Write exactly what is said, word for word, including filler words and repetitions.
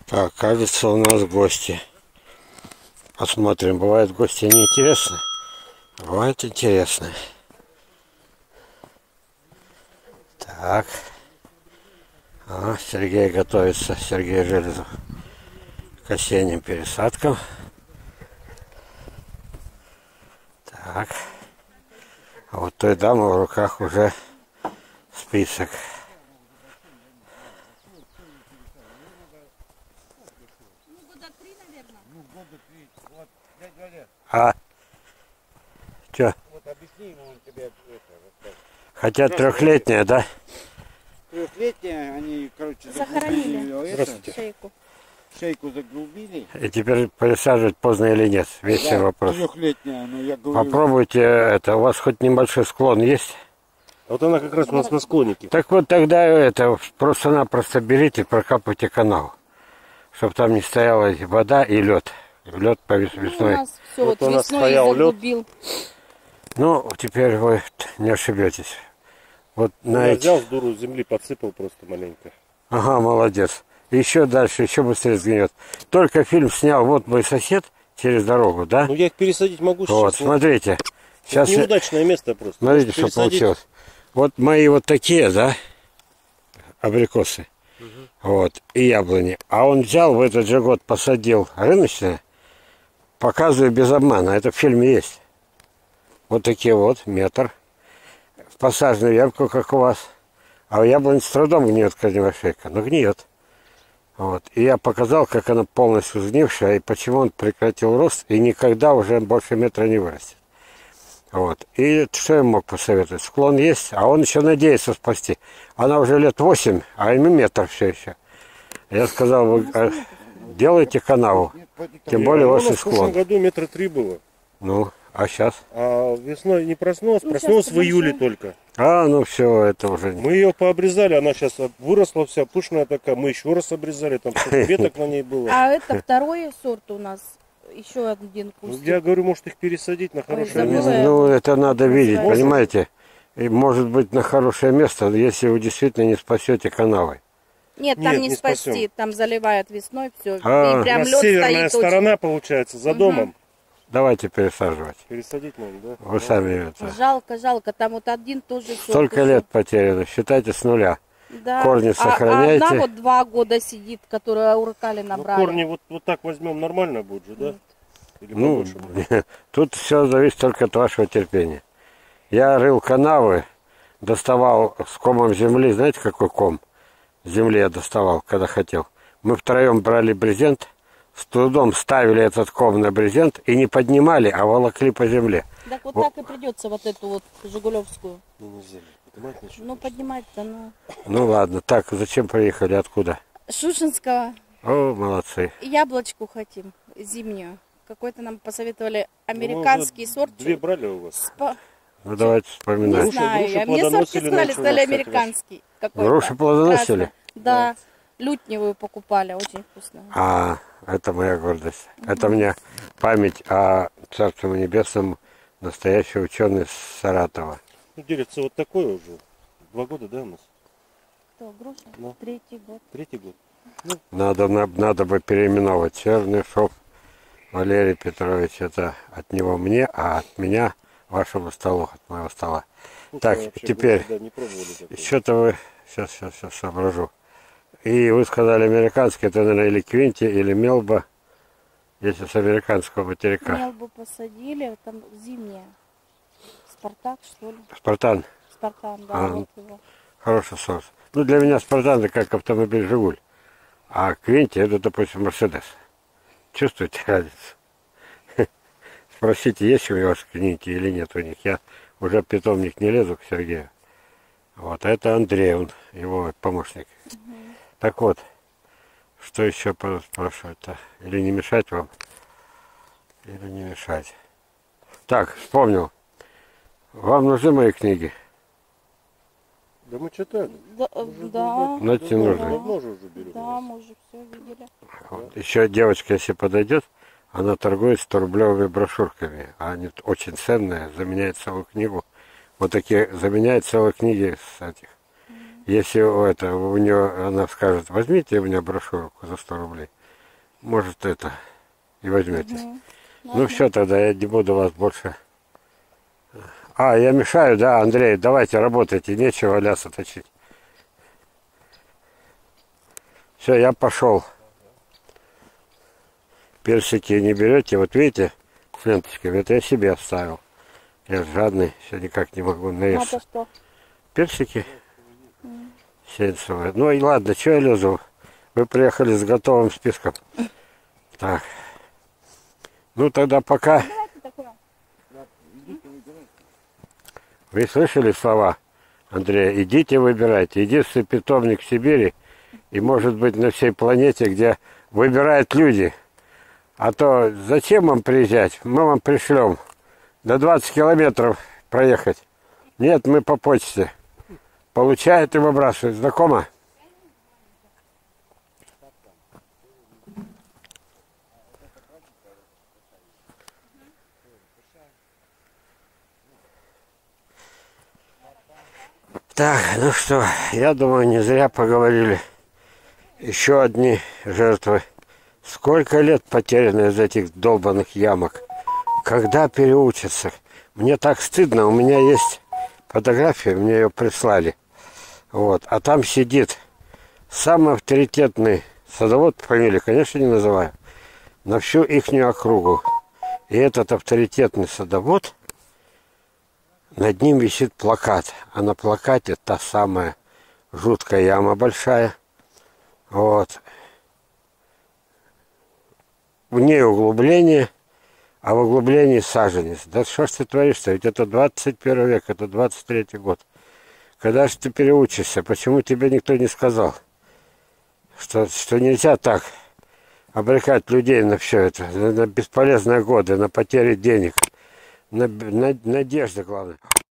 Так, кажется, у нас гости. Посмотрим, бывают гости неинтересны, бывает интересно. Так. А, Сергей готовится, Сергей Железов, к осенним пересадкам. Так. А вот той дамы в руках уже список. А? Че? Вот объясни ему, он тебе это. Хотят трехлетняя, да? Трехлетняя, они, короче, захоронили это, шейку. Шейку загрубили. И теперь пересаживать поздно или нет? Весь Да, вопрос. трехлетняя, но я говорю... Попробуйте это. У вас хоть небольшой склон есть? Вот она как раз у нас на склонике. Так вот тогда это просто-напросто берите, прокапывайте канал, чтобы там не стояла вода и лед. Лед по весной. Ну, у нас все Вот вот у нас весной стоял лед. заглубил. Ну, теперь вы не ошибетесь. Вот на Я эти... взял с дуру земли, подсыпал просто маленько. Ага, молодец. Еще дальше, еще быстрее сгниет. Только фильм снял «Вот мой сосед» через дорогу, да? Ну я их пересадить могу Вот, сейчас. смотрите. Сейчас Это неудачное место просто. смотрите, Может, что пересадить. получилось. Вот мои вот такие, да, абрикосы. Угу. Вот, и яблони. А он взял в этот же год, посадил рыночные, показываю без обмана, это в фильме есть. Вот такие вот, метр. В посаженную ямку, как у вас. А у яблони с трудом гниет корневая шейка, но гниет. Вот. И я показал, как она полностью сгнившая, и почему он прекратил рост, и никогда уже больше метра не вырастет. Вот. И что я мог посоветовать? Склон есть, а он еще надеется спасти. Она уже лет восемь, а ему метр все еще. Я сказал, вы а, делайте канаву. Тем более Ну, ваш в прошлом склон. году метра три было. Ну, а сейчас? А весной не проснулась, Ну, проснулась сейчас в июле подожди. только. А, ну все, это уже... Мы ее пообрезали, она сейчас выросла вся, пышная такая. Мы еще раз обрезали, там сколько веток на ней было. А это второй сорт у нас. Еще один Ну, кустик. я говорю, может их пересадить на хорошее забыла место. я. Ну, это надо видеть, Может. понимаете? И может быть на хорошее место, если вы действительно не спасете канавой. Нет, Нет, там не, не спасти, спасем. там заливает весной все. А. И У прям нас лед северная стоит сторона получается, за домом. Давайте пересаживать. Пересадить надо, да? Вы сами это... очень. Жалко, жалко. Там вот один тоже сорт. Столько еще. лет потеряно, считайте с нуля. Да. корни А- сохраняйте. А одна вот два года сидит, которую уркали Ну, набрали. корни вот, вот так возьмем, нормально будет же, да? Или Ну, побольше будет? тут все зависит только от вашего терпения. Я рыл канавы, доставал с комом земли, знаете, какой ком земли я доставал, когда хотел. Мы втроем брали брезент, с трудом ставили этот ком на брезент и не поднимали, а волокли по земле. Так вот, Вот. так и придется вот эту вот Жигулевскую. Ну, нельзя. Поднимать ничего. Ну, поднимать-то, ну. Ну ладно, так, зачем приехали, откуда? Шушинского. О, молодцы. Яблочку хотим, зимнюю. Какой-то нам посоветовали Ну, американский уже сорт. Две брали у вас? Спа- Ну давайте Не вспоминать. Груши- знаю, груши я. Мне сорт плодоносили, сказали, начали стали растать американский. какой-то. Груши плодоносили? Красный. Да. Лютневую покупали, очень вкусно. А, это моя гордость. Это мне память о Царстве Небесном, настоящий ученый с Саратова. Ну, деревце вот такое уже. Два года, да, у нас? Что, груша? Ну. Третий год. Третий год. Надо, на- надо бы переименовать Чернышов Валерий Петрович. Это от него мне, а от меня вашему столу, от моего стола. Ну, Так, вообще теперь, груши, да, не пробовали такое. что-то вы... Сейчас, сейчас, сейчас соображу. И вы сказали американский, это, наверное, или Квинти, или Мелба, если с американского материка. Мелбу посадили, там зимняя. Спартак, что ли? Спартан. Спартан, да, А, вот его. Хороший сорт. Ну, для меня Спартан это как автомобиль «Жигуль». А Квинти это, допустим, Мерседес. Чувствуете разницу? Спросите, есть у вас Квинти или нет у них. Я уже в питомник не лезу к Сергею. Вот, а это Андрей, он его помощник. Угу. Так вот, что еще спрашивать-то? Или не мешать вам? Или не мешать? Так, вспомнил. Вам нужны мои книги? Да мы читали. Да, э, да, Знаете, Давно- нужно. давно же уже берем. да, мы уже все видели. Вот. Еще девочка, если подойдет, она торгует сто-рублевыми брошюрками. А они очень ценные, заменяет целую книгу. Вот такие, заменяет целые книги с этих. Если у это, у нее она скажет, возьмите у меня брошюрку за сто рублей. Может это и возьмете. Мгм. Ну все, тогда я не буду вас больше. А, я мешаю, да, Андрей, давайте работайте, нечего ляса точить. Все, я пошел. Персики не берете, вот видите, с ленточками, это я себе оставил. Я жадный, все никак не могу наесться. А то что? Персики сеянцевые. Ну и ладно, что я лезу? Вы приехали с готовым списком. Так. Ну тогда пока. Давайте такое. Вы слышали слова Андрея? Идите выбирайте. Единственный питомник в Сибири и, может быть, на всей планете, где выбирают люди. А то зачем вам приезжать? Мы вам пришлем. До двадцати километров проехать. Нет, мы по почте. Получает и выбрасывает. Знакомо? Так, ну что, я думаю, не зря поговорили. Еще одни жертвы. Сколько лет потеряно из этих долбанных ямок. Когда переучатся? Мне так стыдно. У меня есть фотография, мне ее прислали. Вот. А там сидит самый авторитетный садовод, фамилию, конечно, не называю, на всю ихнюю округу. И этот авторитетный садовод, над ним висит плакат. А на плакате та самая жуткая яма большая. Вот. В ней углубление, а в углублении саженец. Да что ж ты творишь-то? Ведь это двадцать первый век, это двадцать третий год. Когда же ты переучишься? Почему тебе никто не сказал? Что, что нельзя так обрекать людей на все это, на, на бесполезные годы, на потери денег, на, на надежды, главное.